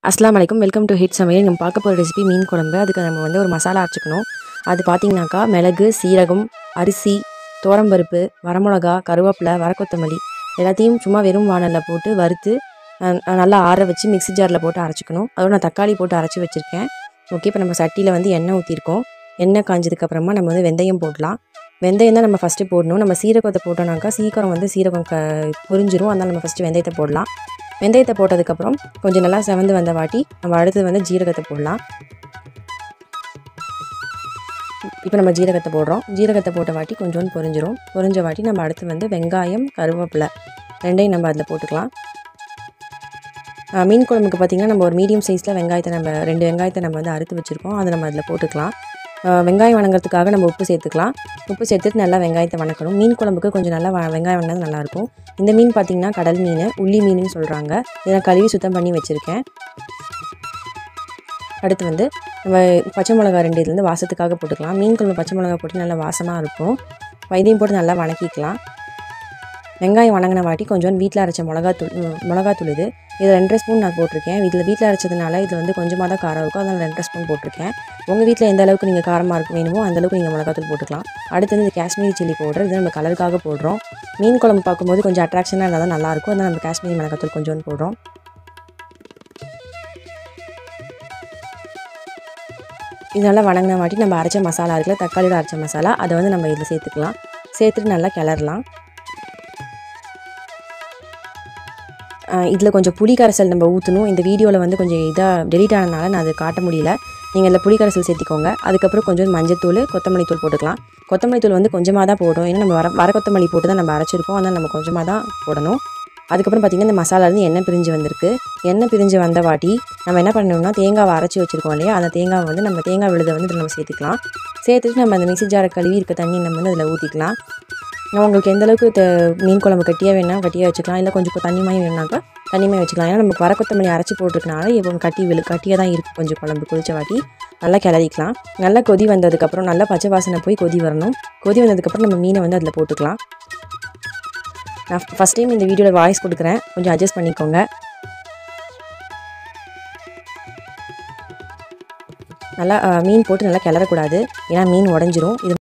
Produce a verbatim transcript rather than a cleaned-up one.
அஸ்ஸலாமு அலைக்கும். Welcome to hit சமையல். நம்ம பார்க்க போகிற ரெசிபி மீன் குழம்பு. அதுக்கு நம்ம வந்து ஒரு மசாலா அரைச்சிக்கணும். அது பார்த்திங்கனாக்கா மிளகு, சீரகம், அரிசி, துவரம்பருப்பு, வரமிளகா, கருவேப்பிலை, வரக்கொத்தமல்லி எல்லாத்தையும் சும்மா வெறும் வானலில் போட்டு வறுத்து நல்லா ஆற வச்சு மிக்ஸி ஜாரில் போட்டு அரைச்சிக்கணும். அதோட நான் தக்காளி போட்டு அரைச்சி வச்சுருக்கேன். ஓகே, இப்போ நம்ம சட்டியில் வந்து எண்ணெய் ஊற்றிருக்கோம். எண்ணெய் காஞ்சதுக்கப்புறமா நம்ம வந்து வெந்தயம் போடலாம். வெந்தயம் தான் நம்ம ஃபஸ்ட்டு போடணும். நம்ம சீரகத்தை போட்டோம்னாக்கா சீக்கிரம் வந்து சீரகம் க புரிஞ்சிரும். அதனால் நம்ம ஃபஸ்ட்டு வெந்தயத்தை போடலாம். வெந்தயத்தை போட்டதுக்கப்புறம் கொஞ்சம் நல்லா செவந்து வந்த வாட்டி நம்ம அடுத்தது வந்து ஜீரகத்தை போடலாம். இப்போ நம்ம ஜீரகத்தை போடுறோம். ஜீரகத்தை போட்ட வாட்டி கொஞ்சோண்டு பொரிஞ்சிரும். பொரிஞ்ச வாட்டி நம்ம அடுத்து வந்து வெங்காயம், கருவேப்பிலை ரெண்டையும் நம்ம அதில் போட்டுக்கலாம். மீன் குழம்புக்கு பார்த்திங்கன்னா நம்ம ஒரு மீடியம் சைஸில் வெங்காயத்தை நம்ம ரெண்டு வெங்காயத்தை நம்ம வந்து அறுத்து வச்சுருக்கோம். அதை நம்ம அதில் போட்டுக்கலாம். வெங்காயம் வணங்கிறதுக்காக நம்ம உப்பு சேர்த்துக்கலாம். உப்பு சேர்த்துட்டு நல்லா வெங்காயத்தை வணக்கணும். மீன் குழம்புக்கு கொஞ்சம் நல்லா வெங்காயம் வணங்கினது நல்லாயிருக்கும். இந்த மீன் பார்த்திங்கன்னா கடல் மீன், உள்ளி மீனுன்னு சொல்கிறாங்க. இதை நான் கழுவி சுத்தம் பண்ணி வச்சுருக்கேன். அடுத்து வந்து நம்ம பச்சை மிளகா ரெண்டு இதுலேருந்து வாசத்துக்காக போட்டுக்கலாம். மீன் குழம்பு பச்சை மிளகா போட்டு நல்லா வாசமாக இருக்கும். இதையும் போட்டு நல்லா வணக்கிக்கலாம். வெங்காயம் வணங்கின வாட்டி கொஞ்சம் வீட்டில் அரைச்ச மிளகாத்தூள் மிளகாத்தூள் இது இது ரெண்டரை ஸ்பூன் நான் போட்டிருக்கேன். இதில் வீட்டில் அரைச்சதுனால இதில் வந்து கொஞ்சமாக தான் காரம் இருக்கும். அதனால் ரெண்டரை ஸ்பூன் போட்டிருக்கேன். உங்கள் வீட்டில் எந்த அளவுக்கு நீங்கள் காரமாக இருக்கும் வேணுமோ அந்தளவுக்கு நீங்கள் மிளகாத்தூள் போட்டுக்கலாம். அடுத்து வந்து காஷ்மீரி சில்லி பவுடர், இது நம்ம கலருக்காக போடுறோம். மீன் குழம்பு பார்க்கும்போது கொஞ்சம் அட்ராக்ஷனாக இருந்தால் தான் நல்லாயிருக்கும். அதனால் நம்ம காஷ்மீரி மிளகாத்தூள் கொஞ்சோண்டு போடுறோம். இதனால் வணங்கின வாட்டி நம்ம அரைச்ச மசாலா இருக்குல்ல, தக்காளியோட அரைச்ச மசாலா, அதை வந்து நம்ம இதில் சேர்த்துக்கலாம். சேர்த்துட்டு நல்லா கிளறலாம். இதில் கொஞ்சம் புளி கரைசல் நம்ம ஊற்றணும். இந்த வீடியோவில் வந்து கொஞ்சம் இதாக டெலிட் ஆனதுனால நான் அதை காட்ட முடியல. நீங்கள் இதில் புளி கரைசல் சேர்த்திக்கோங்க. அதுக்கப்புறம் கொஞ்சம் மஞ்சத்தூள், கொத்தமல்லி தூள் போட்டுக்கலாம். கொத்தமல்லி தூள் வந்து கொஞ்சமாக தான் போடும். ஏன்னா நம்ம வர வர கொத்தமல்லி போட்டு தான் நம்ம அரைச்சிருக்கோம். அதனால் நம்ம கொஞ்சமாக தான் போடணும். அதுக்கப்புறம் பார்த்திங்கன்னா இந்த மசாலாலேருந்து எண்ணெய் பிரிஞ்சு வந்திருக்கு. எண்ணெய் பிரிஞ்சு வந்த வாட்டி நம்ம என்ன பண்ணணும்னா தேங்காவை அரைச்சி வச்சுருக்கோம் இல்லையா, அந்த தேங்காவை வந்து நம்ம தேங்காய் விழுதை வந்து இதில் நம்ம சேர்த்துக்கலாம். சேர்த்துட்டு நம்ம அந்த மிக்ஸி ஜாரை கழுவி இருக்க தண்ணி நம்ம வந்து அதில் ஊற்றிக்கலாம். உங்களுக்கு எந்தளவுக்கு மீன் குழம்பு கட்டியாக வேணால் கட்டியாக வச்சுக்கலாம். இல்லை கொஞ்சம் தண்ணிமாய் வேணுனாக்கா தண்ணிமாய் வச்சுக்கலாம். ஏன்னா நமக்கு வர கொத்தமல்லி அரைச்சி போட்டிருக்கனால இப்போ கட்டி விழு கட்டியாக தான் இருக்குது. கொஞ்சம் குழம்பு கொதிச்ச வாட்டி நல்லா கிளறிக்கலாம். நல்லா கொதி வந்ததுக்கப்புறம் நல்லா பச்சை வாசனை போய் கொதி வரணும். கொதி வந்ததுக்கப்புறம் நம்ம மீனை வந்து அதில் போட்டுக்கலாம். நான் ஃபஸ்ட் டைம் இந்த வீடியோவில் வாய்ஸ் கொடுக்குறேன், கொஞ்சம் அட்ஜஸ்ட் பண்ணிக்கோங்க. நல்லா மீன் போட்டு நல்லா கிளறக்கூடாது, ஏன்னா மீன் உடஞ்சிரும். இது